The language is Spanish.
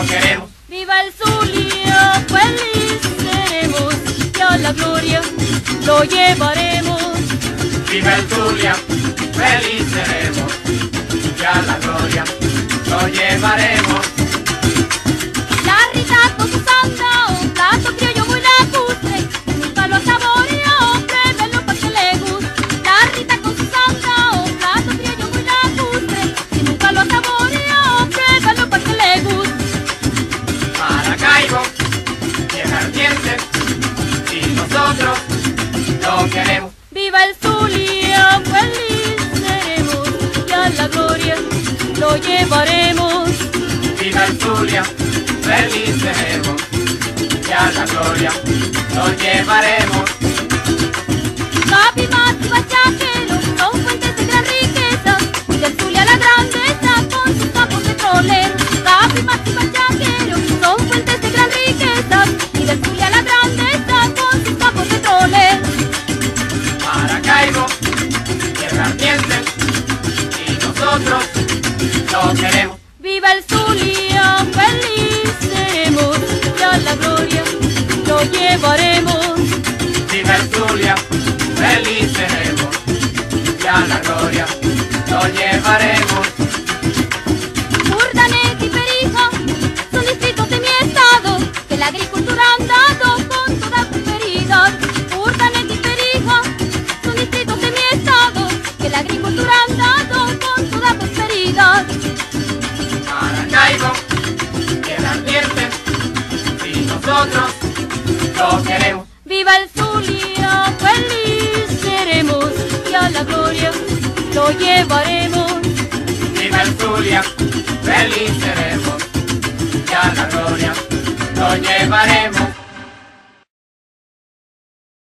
lo queremos. Viva el Zulia, feliz seremos, y a la gloria lo llevaremos. Viva el Zulia, feliz seremos, y a la gloria lo llevaremos. La Rita con su santa, un plato criollo muy lacustre, nunca lo saboreó, pruébelo pa' que le guste. La Rita con su santa, un plato criollo muy lacustre, si nunca lo saboreó, pruébelo pa' que le guste. Maracaibo, tierra ardiente, y nosotros lo queremos. Viva el Zulia, feliz seremos, y a la gloria lo llevaremos. Viva el Zulia, feliz seremos, y a la gloria lo llevaremos. Capi, Mati, Bachaquero son fuentes de gran riqueza, y del Zulia la grandeza con sus campos petroleros. Capi, Mati, Bachaquero son fuentes de gran riqueza, y del Zulia la grandeza con sus campos petroleros. Maracaibo, tierra ardiente, y nosotros lo queremos. Viva el Zulia, feliz seremos, y a la gloria lo llevaremos. Viva el Zulia, feliz seremos, y a la gloria lo llevaremos. Urdaneta y Perijá son distritos de mi estado, que la agricultura han dado con toda prosperidad. Urdaneta y Perijá son distritos de mi estado, que la agricultura han dado con toda prosperidad. Maracaibo, tierra ardiente, y nosotros lo queremos. Viva el Zulia, feliz seremos, y a la gloria lo llevaremos. Viva el Zulia, feliz seremos, y a la gloria lo llevaremos.